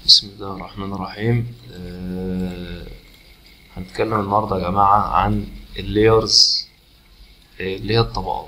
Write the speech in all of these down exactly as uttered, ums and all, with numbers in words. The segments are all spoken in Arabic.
بسم الله الرحمن الرحيم. أه هنتكلم النهارده يا جماعة عن اللايرز اللي هي الطبقات.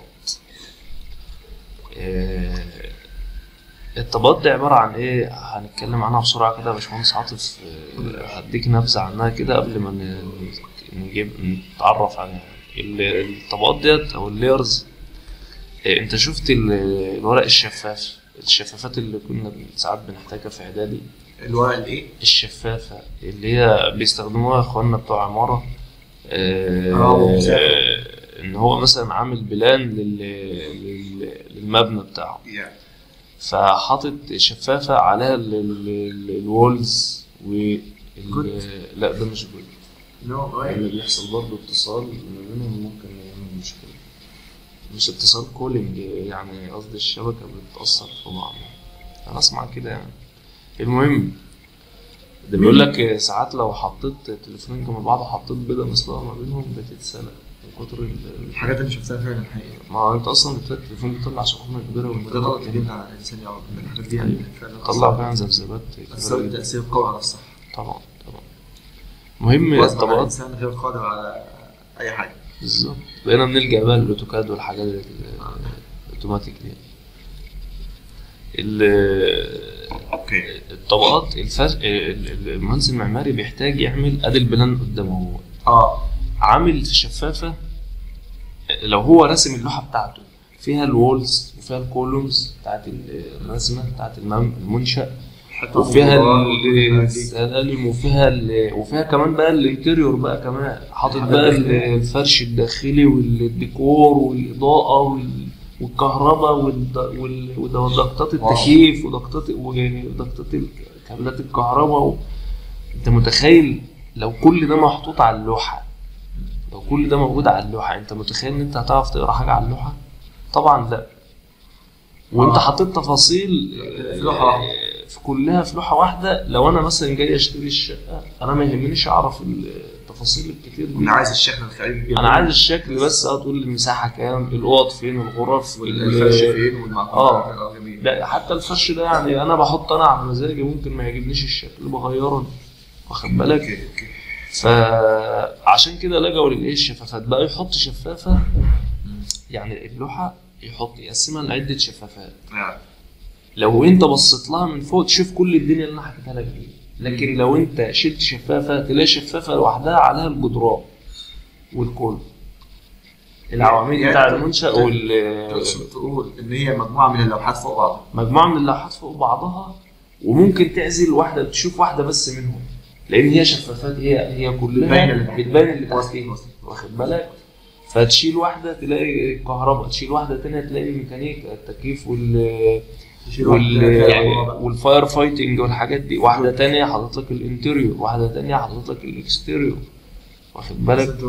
أه الطبقات دي عبارة عن ايه؟ هنتكلم عنها بسرعة كده يا باشمهندس عاطف. أه هديك نبذة عنها كده قبل ما نجيب نتعرف عليها. الطبقات ديت او اللايرز، أه انت شفت الورق الشفاف، الشفافات اللي كنا ساعات بنحتاجها في اعدادي؟ الورق الايه؟ الشفافة اللي هي بيستخدموها اخواننا بتوع عمارة. آه اه ان هو مثلا عامل بلان لل... لل... للمبنى بتاعه، يعني فحاطط شفافة عليها ال... ال... الوولز وال... لا ده مش جود، نو اللي بيحصل برضه اتصال ما بينهم ممكن يعمل مشكلة. مش اتصال كولينج، يعني قصدي الشبكة بتتأثر في بعض، انا اسمع كده يعني. المهم ده بيقول لك ساعات لو حطيت تليفونين جنب بعض وحطيت بيضة مسلوقة ما بينهم بتتسلق من كتر الحاجات اللي شفتها فعلا حقيقة. ما انت اصلا بتلاقي التليفون بيطلع سخونة كبيرة وده غلط جدا على الانسان يعرف ان الحاجات دي أيوة. فعلا طلع فعلا ذبذبات بتسبب تأثير قوي على الصحة. طبعا طبعا. مهم الطبقات الانسان غير قادر على اي حاجة. بالظبط. بقينا بنلجأ بقى للاوتوكاد والحاجات الاوتوماتيك دي. اوكي. الطبقات الفرق، المهندس المعماري بيحتاج يعمل ادي البلان قدامه هو اه عامل في شفافة. لو هو راسم اللوحة بتاعته فيها الوولز وفيها الكولومز بتاعت الرسمة بتاعت المنشأ وفيها السلالم وفيها وفيها كمان بقى الانتريور بقى كمان حاطط بقى الفرش الداخلي والديكور والإضاءة والكهرباء وضغطات التكييف وضغطات وضغطات كابلات الكهرباء. انت متخيل لو كل ده محطوط على اللوحة، لو كل ده موجود على اللوحة، انت متخيل ان انت هتعرف تقرا حاجة على اللوحة؟ طبعا لا. وانت آه. حطيت تفاصيل في لوحة واحدة، في كلها في لوحة واحدة. لو انا مثلا جاي اشتري الشقة انا ما يهمنيش اعرف التفاصيل الكتير دي، انا عايز الشكل الخارجي، انا عايز الشكل بس. اه تقول لي المساحة كام، الاوض فين، الغرف والفرش فين والمعقولات. اه لا حتى الفرش ده يعني انا بحط انا على مزاجي، ممكن ما يعجبنيش الشكل بغيره، واخد بالك؟ فعشان كده لجأوا للايه الشفافات بقى، يحط شفافة يعني اللوحة يحط يقسمها لعدة شفافات. لو انت بصيت لها من فوق تشوف كل الدنيا اللي انا حكيتها لك دي، لكن لو انت شلت شفافة تلاقي شفافة لوحدها عليها الجدران والكل العواميد يعني بتاع المنشأ وال تقصد تقول ان هي مجموعة من اللوحات فوق بعضها، مجموعة من اللوحات فوق بعضها، وممكن تعزل واحدة تشوف واحدة بس منهم، لان هي شفافات، هي هي كلها بتبان اللي تحتيها، واخد بالك؟ فتشيل واحده تلاقي الكهرباء، تشيل واحده ثانيه تلاقي الميكانيكا، التكييف وال وال والفاير فايتنج والحاجات دي، واحده ثانيه حاطط لك الانتريور، واحده ثانيه حاطط لك الاكستيريور، واخد بالك؟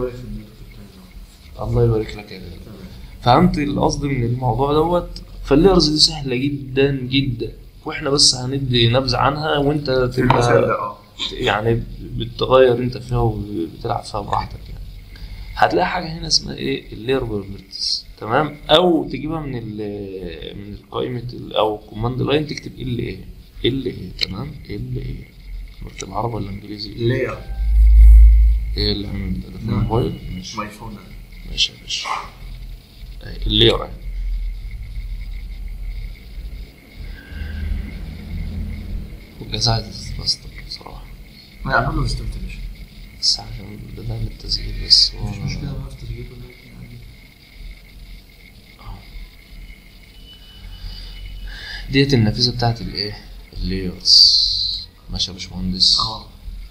الله يبارك لك يا جدع. فهمت القصد من الموضوع دوت. فاللايرز دي سهله جدا جدا، واحنا بس هندي نبذه عنها وانت تبقى يعني بتغير انت فيها وبتلعب فيها براحتك يعني. هتلاقي حاجه هنا اسمها ايه؟ اللاير بروبرتيز، تمام؟ او تجيبها من ال من القائمه او كوماند لاين، تكتب ال ايه ال ايه تمام. ال ايه مكتب عربي ولا انجليزي؟ لاير ايه اللي عامل ده؟ ده موبايل مش ماي فون. ماشي يا باشا. اللاير اهي وجزعت بس بصراحه ما يعملوا استمتاع بس عشان ده ده التسجيل بس. مش مشكلة بقى في التسجيل ولا يعني. ديت النافذة بتاعت الايه؟ اللايرز. ماشي يا باشمهندس؟ اه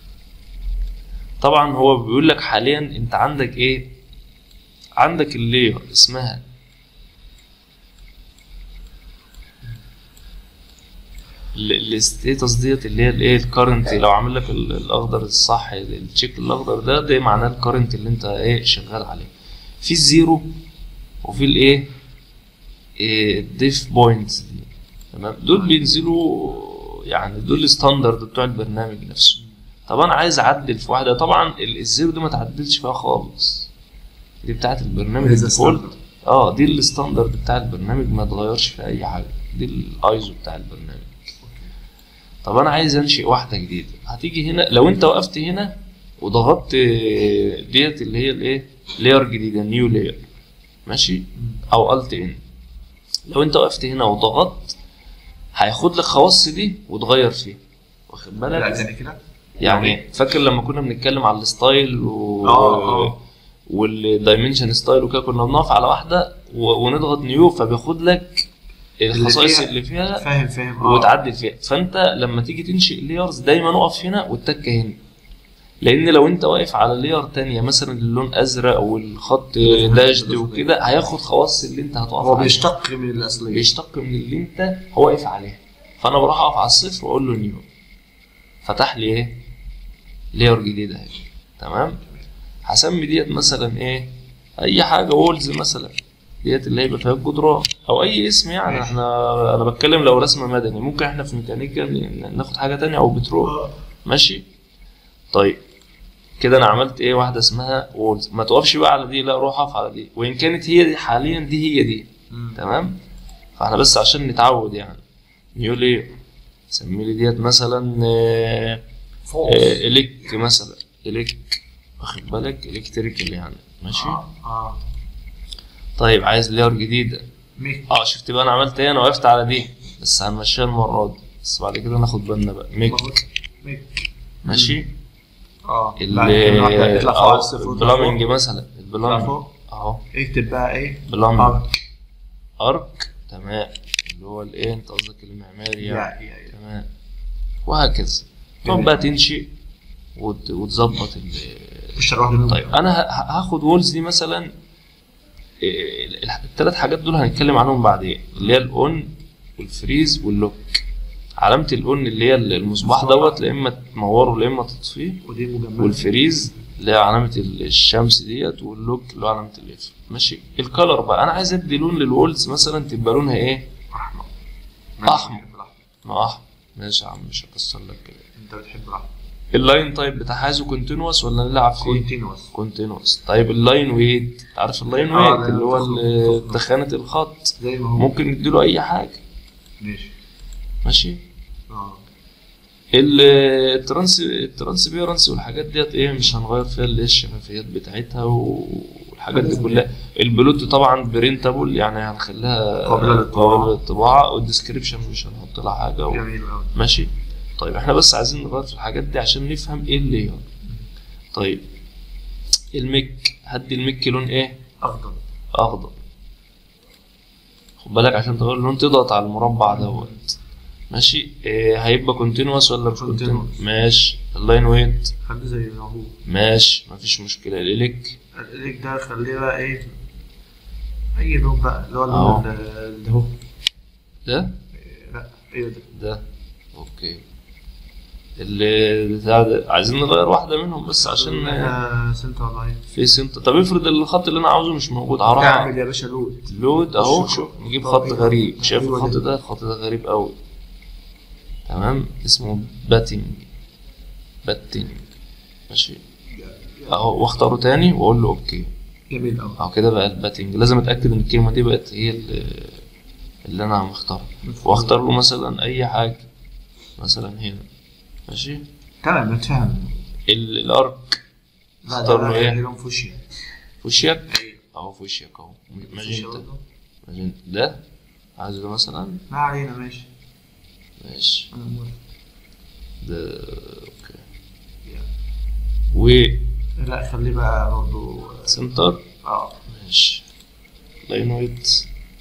طبعا هو بيقول لك حاليا انت عندك ايه؟ عندك اللاير اسمها الستيتس ديت اللي هي الايه؟ الكرنت. لو عامل لك الاخضر الصح، التشيك الاخضر ده ده معناه الكرنت اللي انت ايه شغال عليه. في الزيرو وفي الايه؟ الديف بوينتس دي، تمام؟ دول بينزلوا يعني دول الستاندرد بتوع البرنامج نفسه. طب انا عايز اعدل في واحده، طبعا الزيرو دي ما تعدلش فيها خالص، دي بتاعت البرنامج الديفولت. اه دي الستاندرد بتاع البرنامج ما اتغيرش في اي حاجه، دي الايزو بتاع البرنامج. طب انا عايز انشئ واحده جديده، هتيجي هنا لو انت وقفت هنا وضغطت ديت اللي هي الايه لاير جديده نيو لاير ماشي او الت ان، لو انت وقفت هنا وضغطت هياخد لك خواص دي وتغير فيها، واخد بالك؟ لا تاني كده يعني فاكر لما كنا بنتكلم على الستايل و اه اه والدايمنشن ستايل وكده، كنا بنقف على واحده و... ونضغط نيو فبياخد لك الخصائص اللي فيها فاهم فاهم اه وتعدل فيها. فانت لما تيجي تنشئ لايرز دايما اقف هنا والتكه هنا، لان لو انت واقف على لاير تانية مثلا اللون ازرق والخط داشد وكده هياخد خواص اللي انت هتقف هو عليها، بيشتق من الاصليه، بيشتق من اللي انت هو واقف عليها. فانا بروح اقف على الصفر واقول له نيو، فتح لي ايه لاير جديده اهي. تمام. هسمي ديت مثلا ايه اي حاجه وولز مثلا، ديت اللي هيبقى فيها الجدران او اي اسم يعني. احنا انا بتكلم لو رسم مدني، ممكن احنا في ميكانيكا ناخد حاجه تانية او بترول ماشي. طيب كده انا عملت ايه واحده اسمها وولز، ما توقفش بقى على دي، لا روح اقف على دي، وان كانت هي دي حاليا دي هي دي. مم. تمام. فاحنا بس عشان نتعود يعني نيو ليه سمي لي ديت مثلا آه آه اليك مثلا اليك، واخد بالك الكتريكال يعني ماشي. اه اه طيب عايز لاير جديده ميك اه شفت بقى انا عملت ايه، انا وقفت على دي بس هنمشيها المره دي، بس بعد كده ناخد بالنا بقى ميك ميك ماشي. اه اللي اطلع فوق على الصفر البلامنج مثلا البلامنج فوق اهو اكتب بقى ايه بلامنج ارك ارك تمام، اللي هو الايه انت قصدك المعماري يعني يا يا تمام. وهكذا تقعد بقى تنشئ وت- وتظبط ال مش هروح لمين. طيب انا ه- هاخد وولز دي مثلا إيه، الثلاث حاجات دول هنتكلم عنهم بعدين، اللي هي الاون والفريز واللوك. علامة الاون اللي هي المصباح دوت، لا اما تنوره لا اما تطفيه، ودي مجمدة والفريز اللي هي علامة الشمس ديت، واللوك اللي هو علامة القفل ماشي. الكالر بقى انا عايز ادي لون للوولز مثلا تبقى لونها ايه؟ احمر أحمر. ما احمر ماشي يا عم مش هكسر لك كده. انت بتحب الاحمر. اللاين تايب بتاعها عايزه كونتينوس ولا نلعب فيه؟ كونتينوس كونتينوس. طيب اللاين ويت، عارف اللاين آه، ويت لا، اللي هو تخنق- ال- تخنق. تخانة الخط، زي ما هو ممكن نديله اي حاجة ماشي ماشي. اه الترانس الترانسبيرنس والحاجات ديت ايه مش هنغير فيها اللي هي الشفافيات بتاعتها والحاجات دي كلها. البلوت طبعا برينتابل يعني هنخليها قابلة للطباعة. قابلة للطباعة، والديسكريبشن مش هنحط لها حاجة و... جميل قوي ماشي. طيب احنا بس عايزين نغير في الحاجات دي عشان نفهم ايه اللي هي. طيب الميك، هدي الميك لون ايه؟ افضل اخضر. خد بالك عشان تغير اللون تضغط على المربع دوت ماشي. إيه هيبقى كونتينوس ولا مش كونتينوس؟ Continuous. ماشي. اللاين ويت خليه زي ما هو. ماشي مفيش مشكلة. الإليك الإليك ده خليه بقى ايه اي لون بقى اللي هو أهو. اللون اللي هو ده لا ايه ده ده اوكي. اللي بتاع ده عايزين نغير واحدة منهم بس عشان احنا سنتر لاين في سنت. طب افرض الخط اللي انا عاوزه مش موجود، هروح اعمل يا باشا لود لود اهو. شوف. شوف نجيب طب خط إيه؟ غريب، شايف أيوة الخط ده. ده؟ الخط ده غريب قوي. تمام اسمه باتنج باتنج ماشي اهو، واختاره تاني واقول له اوكي جميل قوي اهو كده بقى الباتنج. لازم اتاكد ان الكلمه دي بقت هي اللي, اللي انا مختارها، واختار له مثلا اي حاجه مثلا هنا ماشي. تمام اتفهم. ال- الارك لا اختار ده له ايه؟ لون فوشيا فوشياك ايوه اهو، فوشياك اهو فوشيا ماجنتا برضه. ماجنتا. ده عايز ده مثلا ما علينا ماشي ماشي. انا موافق. ده اوكي. يلا. و لا خليه بقى برضه سنتر اه ماشي. لاين ويت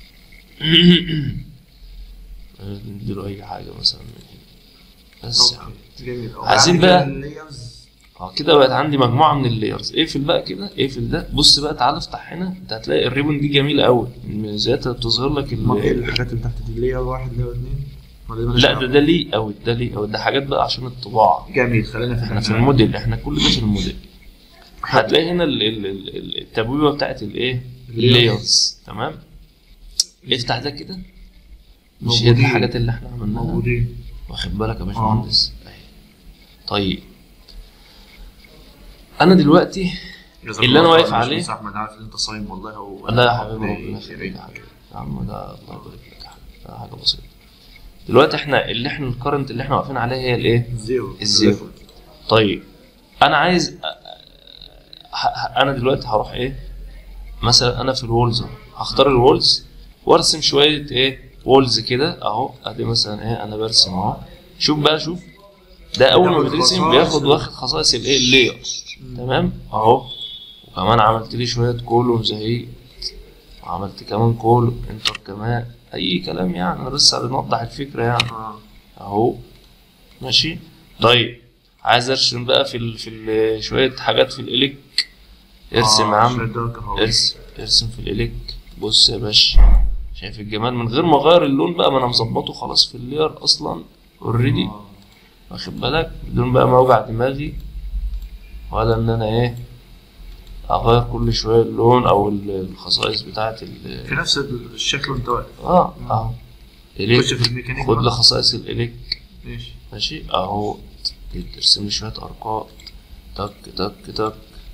نديله اي حاجه مثلا من هنا بس يا عم. اوكي جميل أوي. عايزين بعد بقى- كده اللايرز. اه كده بقت عندي مجموعه من اللايرز. اقفل بقى كده، اقفل ده. بص بقى تعالى افتح هنا، انت هتلاقي الريبون دي جميله قوي، ميزاتها بتظهر لك ما ايه ال... الحاجات اللي تحت دي لاير واحد لاير اثنين ولا ده مالهاش لا دعوة؟ ده ده ليه قوي، ده ليه قوي، ده حاجات بقى عشان الطباعه. جميل خلينا في احنا في الحاجة. الموديل، احنا كل ده في الموديل. هتلاقي هنا ال- ال- ال- التبويبه بتاعت الايه اللايرز. تمام افتح ده كده، مش هي دي موجودين. الحاجات اللي احنا عملناها؟ موجودين واخد بالك يا باشمهندس؟ أهي. طيب انا دلوقتي اللي أنا واقف عليه- مش احمد عارف ان انت صايم والله و... لا يا حبيبي ربنا يخليك يا حبيبي يا عم، ده الله يبارك لك يا حبيبي، ده حاجه بسيطه. دلوقتي احنا اللي احنا الكرنت اللي احنا واقفين عليها هي الايه؟ الزيرو الزيرو. طيب انا عايز ه- ه- انا دلوقتي هروح ايه مثلا، انا في الوولز اهو، هختار الوولز وارسم شويه ايه وولز كده اهو، ادي مثلا ايه انا برسم اهو. شوف بقى، شوف ده اول ما بيترسم بياخد واخد خصائص الايه اللاير، تمام اهو. وكمان عملت لي شويه كولومز اهي، وعملت كمان كولوم انتر كمان، اي كلام يعني، انا بس بنوضح الفكره يعني اه اهو ماشي. طيب عايز ارسم بقى في ال في ال شويه حاجات في الاليك، ارسم يا آه، شوية عم، دارك اهو. ارسم ارسم في الاليك. بص يا باشا، شايف الجمال من غير ما اغير اللون بقى، ما انا مظبطه خلاص في اللاير اصلا اوريدي، آه. واخد بالك، بدون بقى ما اوجع دماغي ولا ان انا ايه اغير كل شويه اللون او ال- الخصائص بتاعه ال في نفس الشكل وانت واقف. اه اهو اليك. خش في الميكانيك خد بقى. لي خصائص الاليك ماشي. ماشي اهو، ترسم لي شويه ارقام تك تك تك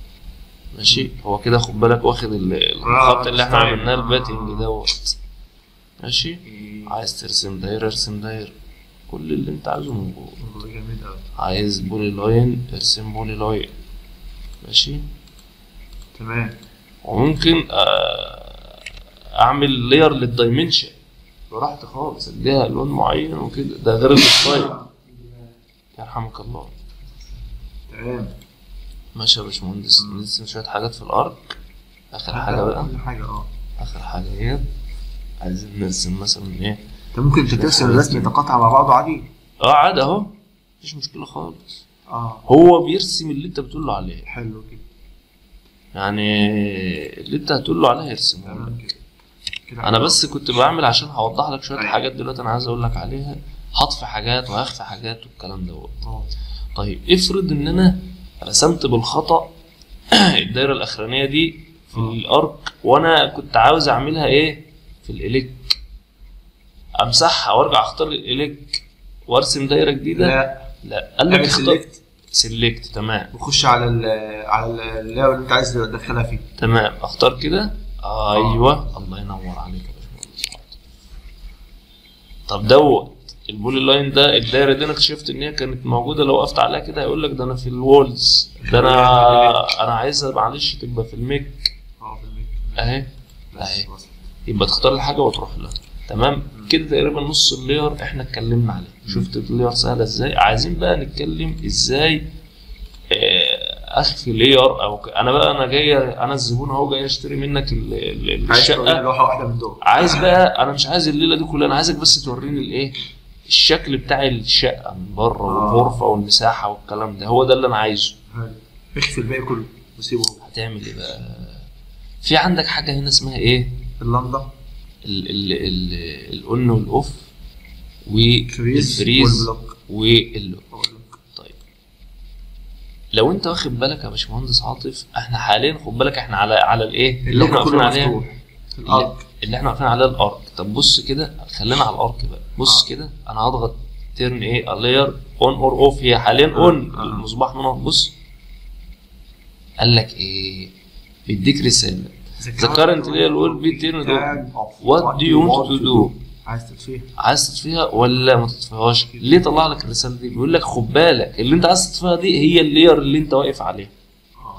ماشي. هو كده خد بالك واخد ال- الخط اللي احنا ستايل. عملناه آه. الباتنج دوت ماشي. عايز ترسم دايره ارسم دايره، كل اللي انت عايزه موجود. والله جميل أوي. عايز بولي لاين ارسم بولي لاين ماشي. تمام. وممكن آه، اعمل لاير للدايمنشن براحتي خالص، اديها لون معين وكده، ده غير الستايل. يرحمك الله. تمام. ماشي يا باشمهندس، نرسم شويه حاجات في الارض. اخر حاجه بقى، كل حاجة اه. اخر حاجه هي عايزين نرسم مثلا ايه. انت ممكن ترسم الرسم يتقاطع مع بعضه عادي. اه عادي اهو، مفيش مشكله خالص. اه هو بيرسم اللي انت بتقول له عليه، حلو كده. يعني اللي انت هتقول له عليه يرسمه لك. تمام كده. كده انا حلو. بس كنت بعمل عشان هوضح لك شويه أيوة. حاجات دلوقتي انا عايز اقول لك عليها، هطفي حاجات وهخفي حاجات والكلام دوت. اه طيب افرض ان انا رسمت بالخطأ الدايره الاخرانيه دي في الارك، وانا كنت عاوز اعملها ايه في الاليك، امسحها وارجع اختار الاليك وارسم دايره جديده. لا لا قال لك اعمل اختار سيلكت سيلكت، تمام وخش على ال على اللي انت عايز تدخلها فيه. تمام، اختار كده ايوه. الله ينور عليك يا باشمهندس. طب دوت البولي لاين ده، الدايره دي انا اكتشفت ان هي كانت موجوده، لو وقفت عليها كده هيقول لك ده انا في الوولز، ده انا انا عايزها معلش تبقى في الميك اه في الميك. اهي بس اهي. وصل. يبقى تختار الحاجه وتروح لها. تمام كده تقريبا نص اللاير احنا اتكلمنا عليه. شفت اللاير سهله ازاي؟ عايزين بقى نتكلم ازاي آه، اخفي لاير او ك... انا بقى انا جاي، انا الزبون اهو جاي اشتري منك ال- ال- عايز توريني الشقه. لوحه واحده من دول. عايز بقى، انا مش عايز الليله دي كلها، انا عايزك بس توريني الايه الشكل بتاع الشقه من بره آه. والغرفه والمساحه والكلام ده، هو ده اللي انا عايزه. حلو. اخفي الباقي كله وسيبه هو. هتعمل ايه بقى؟ في عندك حاجه هنا اسمها ايه اللمضه ال ال ال الاون والاوف فريز والفريز والبلوك. واللوك. والبلوك. طيب لو انت واخد بالك يا باشمهندس عاطف، احنا حاليا خد بالك احنا على على الايه اللي احنا واقفين كله عليها، مفتوح. اللي, الارك. اللي احنا واقفين عليها الارك. طب بص كده، خلينا على الارك بقى. بص آه. كده انا هضغط تيرن ايه لاير اون اور اوف، هي حاليا اون. آه. المصباح منور. بص قال لك ايه، بيديك رساله the current layer will be turned off. What do you want to do؟ عايز تطفيها. عايز تطفيها ولا ما تطفيهاش؟ ليه طلع لك الرساله دي؟ بيقول لك خد بالك اللي انت عايز تطفيها دي هي اللاير اللي انت واقف عليها. اه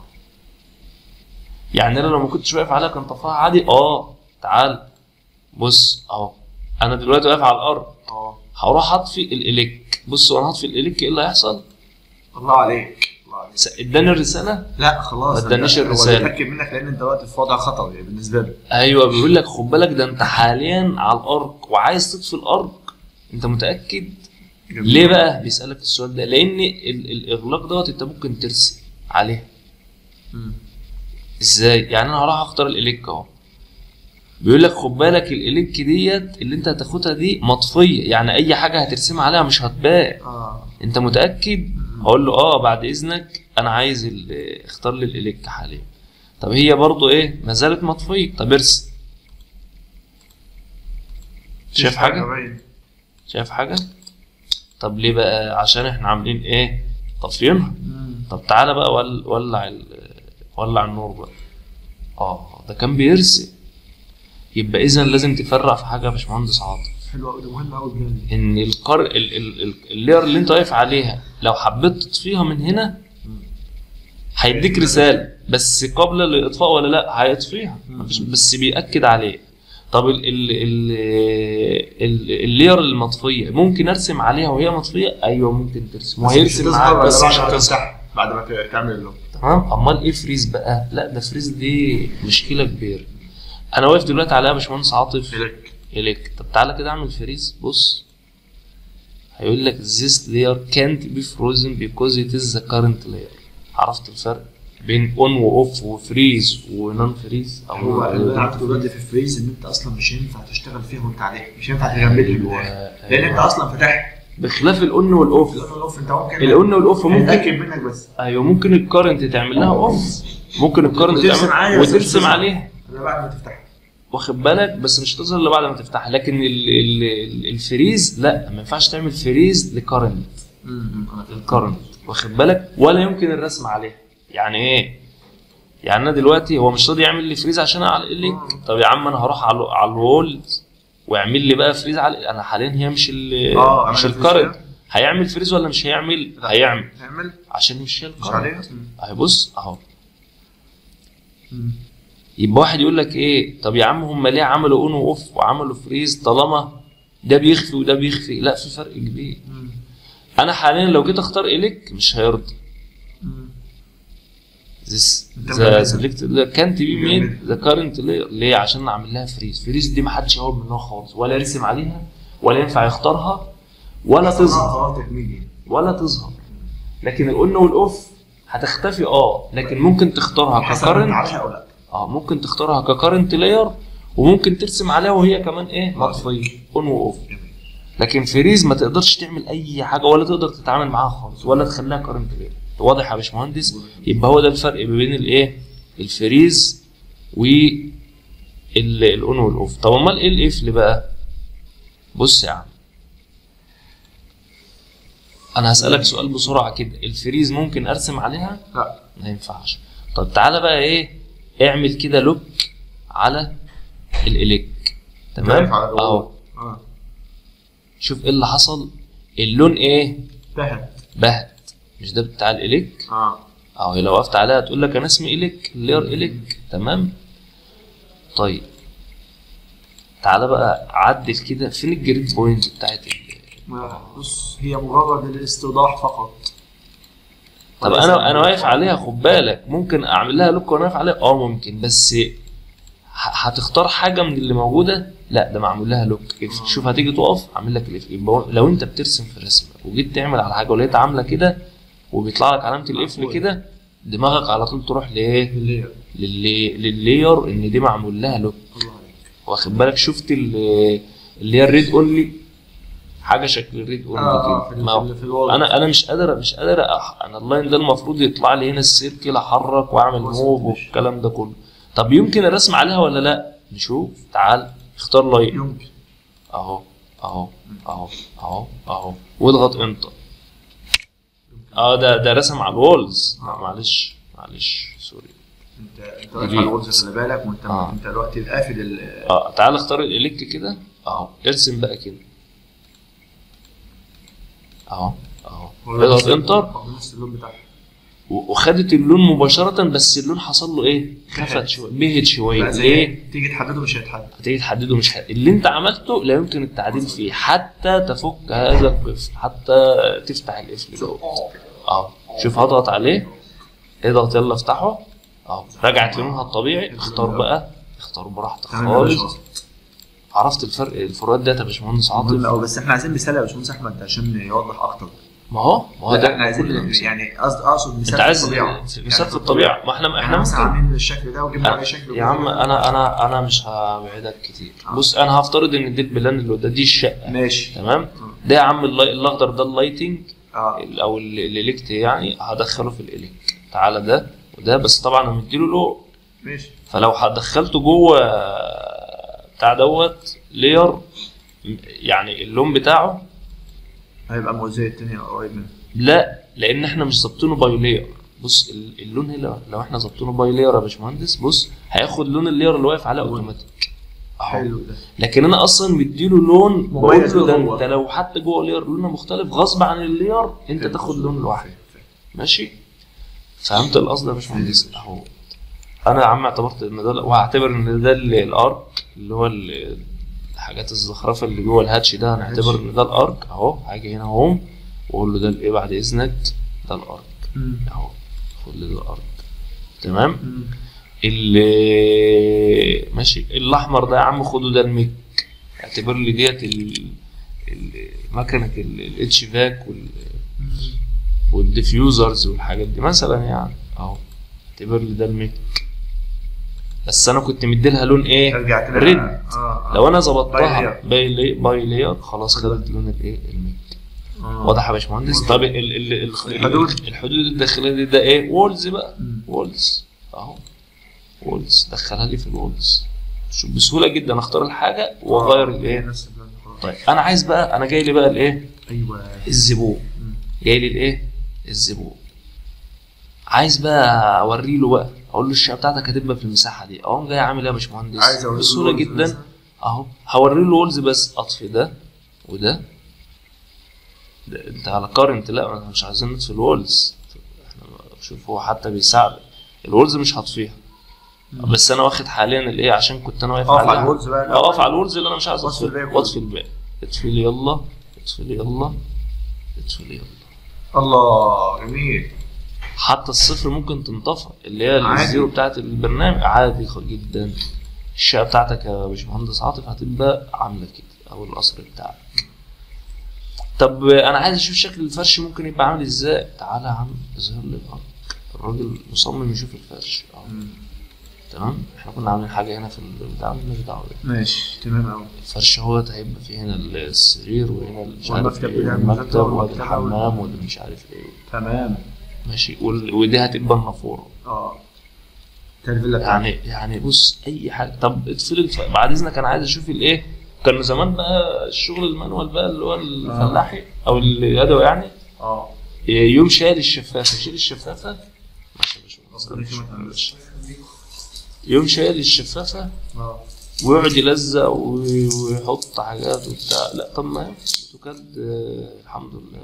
يعني انا لو ما كنتش واقف عليها كان طفاها عادي. اه تعال بص اهو، انا دلوقتي واقف على الارض، اه هروح اطفي الاليك. بص وانا هطفي الاليك ايه اللي هيحصل؟ الله عليك الله عليك. س- اداني الرساله. لا خلاص ما ادانيش هو الرسالة. بيتاكد منك لان انت وقت في وضع خطر يعني بالنسبه له. ايوه بيقول لك خد بالك ده انت حاليا على الارك وعايز تطفي الارك، انت متاكد؟ جميل. ليه بقى بيسالك السؤال ده؟ لان ال- الاغلاق دوت انت ممكن ترسم عليه. مم. ازاي؟ يعني انا هروح اختار الاليك اهو، بيقول لك خد بالك الاليك ديت اللي انت هتاخدها دي مطفيه، يعني اي حاجه هترسمها عليها مش هتبان. اه انت متاكد؟ هقول له اه بعد اذنك انا عايز ال- اختار لي الاليك حاليا. طب هي برضو ايه ما زالت مطفيه. طب ارسم. شايف حاجه؟ باين. شايف حاجه؟ طب ليه بقى؟ عشان احنا عاملين ايه طافيينها. مم. طب تعالى بقى ول- ولع ال- ولع النور بقى. اه ده كان بيرسم. يبقى اذا لازم تفرق في حاجه يا باشمهندس عاطف. حلو قوي، ده مهم قوي بجد. ان القر ال- ال- ال- اللير اللي انت واقف عليها لو حبيت تطفيها من هنا هيديك رساله، بس قبل الاطفاء ولا لا هيطفيها، مفيش، بس بيأكد عليه. طب ال ال ال ال اللير المطفيه ممكن ارسم عليها وهي مطفيه؟ ايوه ممكن ترسم وهيرسم معاك، بس مش هتظهر بعد ما تعمل اللون. تمام. امال ايه فريز بقى؟ لا ده فريز دي مشكله كبيره. انا واقف دلوقتي عليها يا باشمهندس عاطف إليك. إليك. طب تعالى كده اعمل فريز. بص هيقول لك this layer can't be frozen because it is the current layer. عرفت الفرق بين اون واوف وفريز ونون فريز؟ هو اللي انا عرفته دلوقتي في الفريز ان انت اصلا مش هينفع تشتغل فيها وانت عليها، مش هينفع تجمدها لان انت اصلا فتحت. بخلاف الاون والاوف، الاوف انت ممكن الاون والاوف ممكن تتاكد منك بس. ايوه ممكن الكارنت تعمل لها اوف، ممكن الكارنت تعمل وترسم عليها بعد ما تفتحها، واخد بالك، بس مش تظهر الا بعد ما تفتحها. لكن ال ال ال الفريز لا، ما ينفعش تعمل فريز لكارنت الكارنت، واخد بالك، ولا يمكن الرسم عليها. يعني ايه؟ يعني انا دلوقتي هو مش راضي يعمل لي فريز عشان اعلق لك. طب يا عم انا هروح على على الوول ويعمل لي بقى فريز على، انا حاليا هي مش ال مش الكارنت. هيعمل فريز ولا مش هيعمل؟ هيعمل هيعمل عشان مش هي مش عليها. اهي بص اهو. يبقى واحد يقول لك ايه؟ طب يا عم هم ليه عملوا اون واوف وعملوا فريز طالما ده بيخفي وده بيخفي؟ لا في فرق كبير. انا حاليا لو جيت اختار اليك مش هيرضى. This the selected layer can't be made the current layer. ليه؟ عشان اعمل لها فريز. فريز دي ما حدش يقرب منها خالص، ولا يرسم عليها، ولا ينفع يختارها، ولا تظهر ولا تظهر. لكن الاون والاوف هتختفي اه، لكن ممكن تختارها ككارنت. اه ممكن تختارها ككارنت لاير، وممكن ترسم عليها وهي كمان ايه؟ مطفيه اون واوف. لكن فريز ما تقدرش تعمل اي حاجه، ولا تقدر تتعامل معاها خالص، ولا تخليها كارنت لاير. واضح يا باشمهندس؟ يبقى هو ده الفرق ما بين الايه؟ الفريز والاون والاوف. طب امال ايه القفل بقى؟ بص يا عم انا هسألك سؤال بسرعه كده، الفريز ممكن ارسم عليها؟ لا ما ينفعش. طب تعالى بقى ايه؟ اعمل كده لوك على الاليك. تمام اهو. اه شوف ايه اللي حصل. اللون ايه؟ بهت بهت. مش ده بتاع الاليك؟ اه اهو لو وقفت عليها تقول لك انا اسمي اليك، لير اليك. تمام. طيب تعالى بقى عدل كده، فين الجريد بوينت بتاعت بص هي مجرد الاستيضاح فقط. طب انا انا واقف عليها، خد بالك، ممكن اعمل لها لوك وانا واقف عليها؟ اه ممكن، بس هتختار حاجه من اللي موجوده؟ لا ده معمول لها لوك. شوف هتيجي تقف عامل لك القفل. يبقى لو انت بترسم في الرسمه وجيت تعمل على حاجه ولقيت عامله كده وبيطلع لك علامه القفل كده، دماغك على طول تروح لايه؟ لللاير. لللاير ان دي معمول لها لوك. واخد بالك؟ شفت اللي هي الريد اونلي، حاجه شكل الريد اونلي آه كده. ما انا انا مش قادر مش قادر أح... انا اللاين ده المفروض يطلع لي هنا السيركل، احرك واعمل موف والكلام ده كله. طب يمكن الرسم عليها ولا لا؟ نشوف. تعال اختار لاين. يمكن اهو اهو اهو اهو اهو واضغط انتر. اه ده ده رسم على الوولز. لا معلش معلش سوري. انت انت واقف على الوولز خلي بالك، وانت آه. انت دلوقتي قافل ال اه تعال اختار الاليك كده اهو، ارسم بقى كده اهو اهو اضغط انتر وخدت اللون مباشره، بس اللون حصل له ايه؟ خفت شويه، بهت شويه. ليه؟ تيجي تحدده مش هيتحدد. تيجي تحدده مش هيتحدد. اللي انت عملته لا يمكن التعديل فيه حتى تفك هذا القفل، حتى تفتح القفل دوت اهو. شوف هضغط عليه، اضغط يلا افتحه اهو، رجعت لونها الطبيعي. اختار بقى، اختار براحتك خالص. عرفت الفرق الفروقات ديت يا باشمهندس عاطف؟ لا بس احنا عايزين مثال يا باشمهندس احمد عشان يوضح اكتر. ما هو ما هو ده احنا عايزين يعني قصد اقصد مثال في الطبيعه. مثال في الطبيعه. ما احنا احنا مثلا عاملين الشكل ده وجبنا عليه شكل. يا عم انا انا انا مش هبعدك كتير. آه. بص انا هفترض ان دي البلان اللي قدام دي الشقه. ماشي تمام. ده يا عم الاخضر ده اللايتنج اه او الاليكت، يعني هدخله في الاليك. تعالى ده وده، بس طبعا هنديله لو ماشي. فلو هدخلته جوه بتاع دوت لير، يعني اللون بتاعه هيبقى موزع التاني قريب منه. لا لان احنا مش ظابطينه باي لير. بص اللون هنا لو احنا ظابطينه باي لير يا باشمهندس، بص هياخد لون اللير اللي واقف عليه اوتوماتيك اهو. حلو ده. لكن انا اصلا مديله لون بقول مميز له ده جوه. انت لو حتى جوه اللير لونه مختلف غصب عن اللير انت فهمت. تاخد لون لوحده. ماشي، فهمت القصد يا باشمهندس؟ اهو انا يا عم اعتبرت ان ده، وهعتبر ان ده ال- الارك اللي هو ال- الحاجات الزخرفه اللي جوه الهاتش ده، هنعتبر ان ده الارك اهو. هاجي هنا اهو واقول له ده الايه بعد اذنك، ده الارك مم. اهو، خد لي ده الارك. تمام. مم. اللي ماشي الاحمر ده يا عم خده ده الميك، اعتبر لي ديت ال- ال- مكنه الاتش فاك والديفيوزرز والحاجات دي مثلا يعني اهو، اعتبر لي ده الميك. بس انا كنت مديلها لون ايه؟ رجعت لها. ريد. آه. آه. لو انا باي ظبطتها لير. باي لي باي لير خلاص خدت لون الايه؟ الميك. آه. واضح يا باشمهندس؟ واضح. طب ال ال ال الحدود. الحدود الداخليه دي ده ايه؟ وولز بقى. مم. وولز اهو، وولز دخلها لي في الوولز. شوف بسهوله جدا اختار الحاجه واغير الايه. نفس البلان خلاص. طيب انا عايز بقى، انا جاي لي بقى الايه؟ ايوه. الزبون. مم. جاي لي الايه؟ الزبون. عايز بقى اوري له بقى، اقول له الشقه بتاعتك هتبقى في المساحه دي، اقوم جاي عامل ايه يا باشمهندس؟ عايز اوري له بسهوله الوولز جدا مثلا. اهو، هوري له وولز بس اطفي ده وده. ده انت على كارنت، لا احنا مش عايزين نطفي الوولز. احنا شوف هو حتى بيساعد الوولز مش هطفيها. مم. بس انا واخد حاليا الايه عشان كنت انا واقف اقف على عليها. الوولز بقى. اه اقف على الوولز اللي انا مش عايز واطفي الباقي اطفيها كله. واطفي الباقي. اطفي لي يلا، اطفي لي يلا، اطفي لي يلا. الله جميل. حتى الصفر ممكن تنطفى، اللي هي عادي. الزيرو بتاعت البرنامج عادي جدا. الشقه بتاعتك يا باشمهندس عاطف هتبقى عامله كده، او القصر بتاعك. طب انا عايز اشوف شكل الفرش ممكن يبقى عامل ازاي. تعالى يا عم اظهر لي الارض. الراجل مصمم يشوف الفرش اهو. تمام. احنا كنا عاملين حاجه هنا في البتاع مالناش دعوه بيها. ماشي تمام قوي. الفرش هو هيبقى فيه هنا السرير وهنا مش عارف والمكتب ايه، بتاع المكتب المذاكرة وده والمكتبة الحمام وده مش عارف ايه. تمام. ماشي، وال- ودي هتبقى النافوره. اه. ده الفيلا بتاعتك. يعني يعني بص اي حاجه. طب اطفي الف... بعد اذنك انا عايز اشوف الايه. كان زمان بقى الشغل المانوال بقى اللي هو الفلاحي او اليدوي يعني، اه. يوم شايل الشفافه، شيل الشفافه. ماشي يا باشمهندس. يوم شايل الشفافه اه. ويقعد يلزق وي- ويحط حاجات وبتاع. لا طب ما اوتوكاد آه، الحمد لله.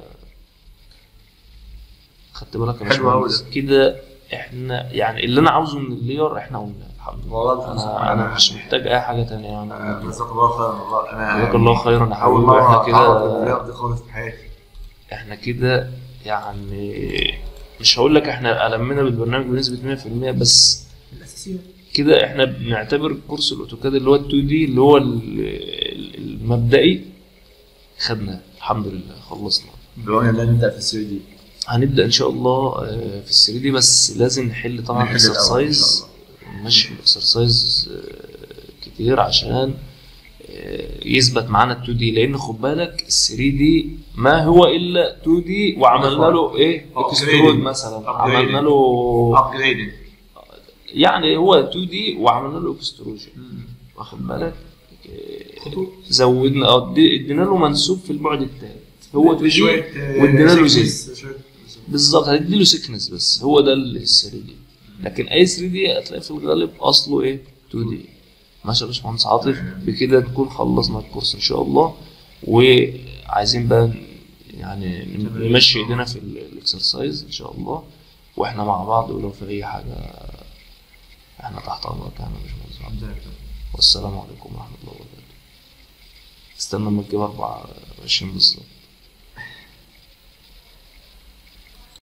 خدت بالك يا حلو أوي باشمهندس كده. احنا يعني اللي انا عاوزه من اللير احنا قلنا الحمد لله. والله انا انا مش محتاج اي حاجه تانية يعني. آه، جزاك الله خير والله. انا جزاك الله خيرا يا اول حبيبي. مره احنا اتعرض كده للرياض دي خالص في حياتي. احنا كده يعني مش هقول لك احنا ألمنا بالبرنامج بنسبه مية في المية، بس الاساسيات كده احنا بنعتبر كورس الاوتوكاد اللي هو ال تو دي اللي هو ال- ال- المبدئي خدناه الحمد لله خلصنا. بعون الله نبدا في السي دي. هنبدا ان شاء الله آه، في الثري دي، بس لازم نحل طبعا نحل الأول إن شاء اكسرسايز، نمشي الاكسرسايز كتير عشان آه، يثبت معانا ال تو دي. لان خد بالك ال ثري دي ما هو الا تو دي وعملنا له ايه اكسترود مثلا، عملنا له ابجريدنج. يعني هو تو دي وعملنا له اكستروجن واخد بالك. آه، زودنا اه ادي- ادينا له منسوب في البعد الثالث هو تو دي وادينا له زد بالظبط. هتدي له سيكنس بس هو ده ال ثري دي. لكن اي ثري دي هتلاقي في الغالب اصله ايه تو دي. ماشي يا باشمهندس عاطف. بكده نكون خلصنا الكورس ان شاء الله، وعايزين بقى ن- يعني نمشي ايدينا في ال- الاكسرسايز ان شاء الله واحنا مع بعض. ولو في اي حاجه احنا تحت امرك يعني يا باشمهندس عاطف. والسلام عليكم ورحمه الله وبركاته. استنى لما تجيب أربعة وعشرين بالظبط.